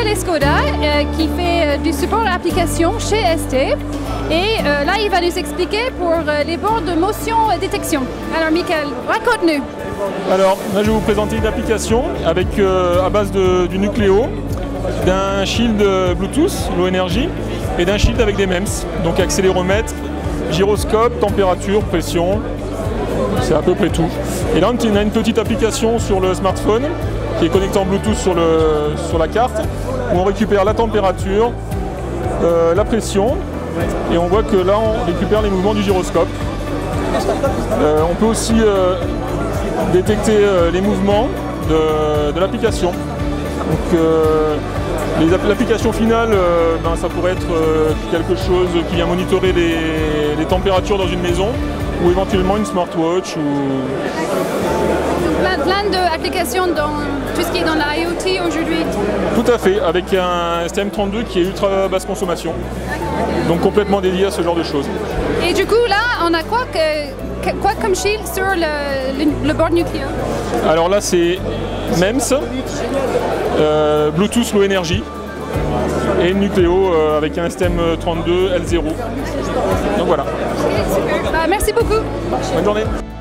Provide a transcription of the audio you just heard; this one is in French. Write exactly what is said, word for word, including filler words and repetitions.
Michele Skoda euh, qui fait euh, du support application chez S T. Et euh, là, il va nous expliquer pour euh, les bords de motion euh, détection. Alors Michele, raconte-nous. Alors, là, je vais vous présenter une application avec, euh, à base de, du Nucléo, d'un shield Bluetooth, low energy, et d'un shield avec des MEMS, donc accéléromètre, gyroscope, température, pression, c'est à peu près tout. Et là, on a une petite application sur le smartphone qui est connectée en Bluetooth sur, le, sur la carte, où on récupère la température, euh, la pression, et on voit que là, on récupère les mouvements du gyroscope. Euh, on peut aussi euh, détecter euh, les mouvements de, de l'application. Donc, euh, l'application finale, euh, ben, ça pourrait être euh, quelque chose qui vient monitorer les, les températures dans une maison, ou éventuellement une smartwatch. Ou... Plein, plein d'applications dans tout ce qui est dans la IoT aujourd'hui. Tout à fait, avec un S T M trente-deux qui est ultra basse consommation, donc complètement dédié à ce genre de choses. Et du coup, là, on a quoi, que, quoi comme shield sur le, le, le board Nucléo? Alors là, c'est MEMS, euh, Bluetooth Low Energy et Nucléo euh, avec un S T M trente-deux L zéro. Donc voilà. Okay, super. Bah, merci beaucoup. Bonne journée.